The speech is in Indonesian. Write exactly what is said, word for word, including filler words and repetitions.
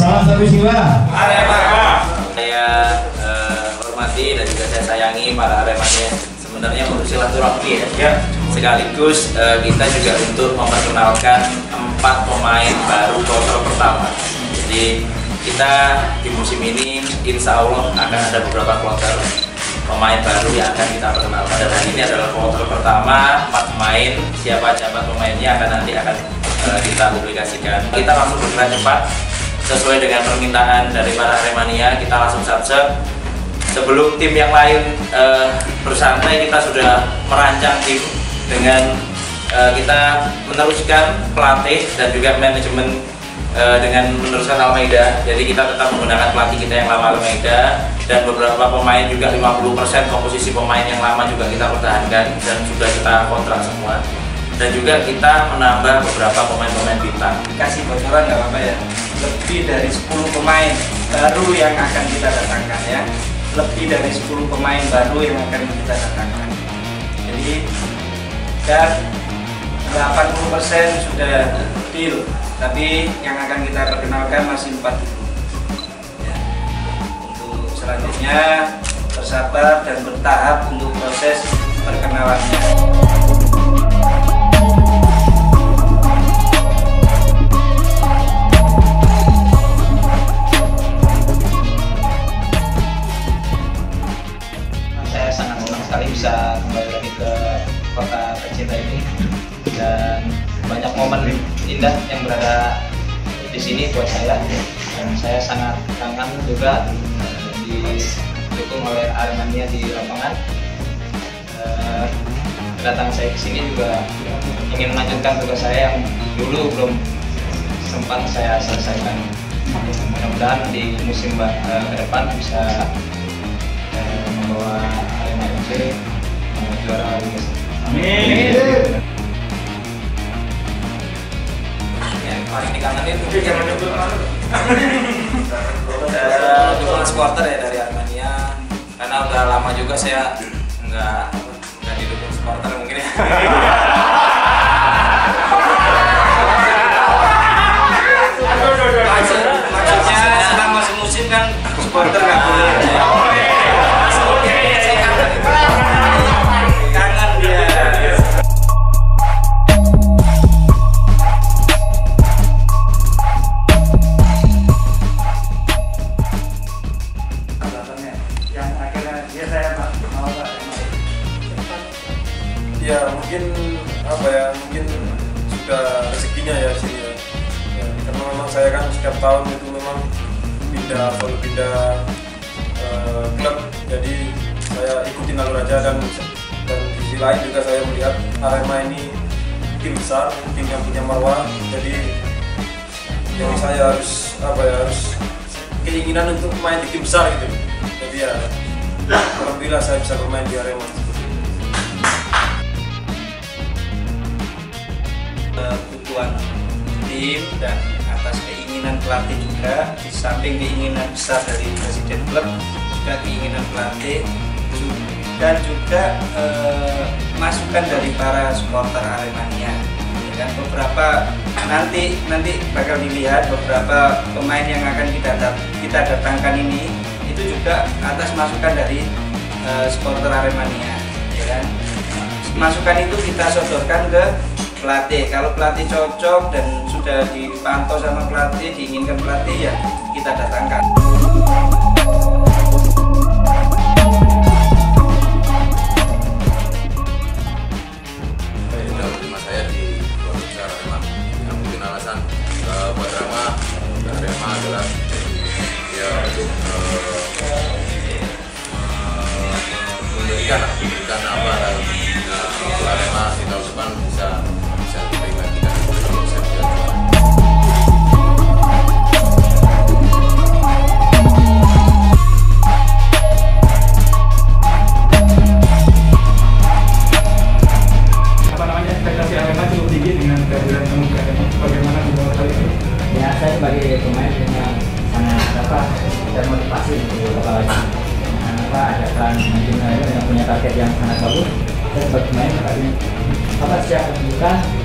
Salam satu jiwa. Arema. Saya uh, hormati dan juga saya sayangi para Aremania. Sebenarnya untuk silaturahmi ya. ya. Sekaligus uh, kita juga untuk memperkenalkan empat pemain baru kloter pertama. Jadi kita di musim ini insya Allah akan ada beberapa kloter pemain baru yang akan kita perkenalkan. Dan hari ini adalah kloter pertama, empat pemain. Siapa siapa pemainnya akan nanti akan uh, kita publikasikan. Kita langsung bergerak cepat sesuai dengan permintaan dari para Aremania. Kita langsung saja sebelum tim yang lain uh, bersantai, kita sudah merancang tim dengan uh, kita meneruskan pelatih dan juga manajemen uh, dengan meneruskan Almeida. Jadi kita tetap menggunakan pelatih kita yang lama Almeida, dan beberapa pemain juga lima puluh persen komposisi pemain yang lama juga kita pertahankan dan sudah kita kontrak semua. Dan juga kita menambah beberapa pemain-pemain bintang. Kasih bocoran nggak apa-apa ya. Lebih dari sepuluh pemain baru yang akan kita datangkan ya. Lebih dari sepuluh pemain baru yang akan kita datangkan. Jadi dan delapan puluh persen sudah deal, tapi yang akan kita perkenalkan masih empat puluh. Ya. Untuk selanjutnya bersabar dan bertahap untuk proses perkenalannya. Bisa kembali lagi ke kota tercinta ini, dan banyak momen indah yang berada di sini buat saya, dan saya sangat kangen juga didukung oleh Aremania di lapangan. Kedatangan saya ke sini juga ingin melanjutkan tugas saya yang dulu belum sempat saya selesaikan. Mudah-mudahan di musim ke depan bisa membawa Aremania juara Liga. Amin. Yang paling dikangenin mungkin jangan nyebut dukungan supporter ya dari Aremania, karena udah lama juga saya nggak nggak didukung supporter mungkin ya. Maksudnya selama semusim kan supporter nggak boleh. Ya mungkin apa ya, mungkin sudah rezekinya ya sini ya. Ya, karena memang saya kan setiap tahun itu memang pindah selalu pindah uh, klub, jadi saya ikutin alur aja, dan dan di sisi lain juga saya melihat Arema ini tim besar, tim yang punya marwah, jadi jadi saya harus apa ya, harus keinginan untuk main di tim besar gitu. Jadi ya alhamdulillah saya bisa bermain di Arema. Kebutuhan tim dan atas keinginan pelatih juga, di samping keinginan besar dari presiden klub, juga keinginan pelatih dan juga eh, masukan dari para supporter Aremania. Dan beberapa nanti nanti bakal dilihat beberapa pemain yang akan kita kita datangkan ini itu juga atas masukan dari eh, supporter Aremania, ya kan? Masukan itu kita sodorkan ke pelatih. Kalau pelatih cocok dan sudah dipantau sama pelatih, diinginkan pelatih, ya kita datangkan. Ini udah terima saya di keluarga besar Arema. Yang mungkin alasan uh, buat Arema, Arema adalah ya untuk uh, uh, memberikan memberikan apa uh, Arema di tahun depan bisa bisa terima kita. Apa namanya, ekspektasi Arema cukup tinggi dengan kehadiran kamu ini. Bagaimana menurut kalian? Ya, saya sebagai pemain yang sangat apa dan motivasi untuk apalagi apa ajakan tim yang punya target yang sangat bagus. Saya sebagai pemain apa siap menunjukkan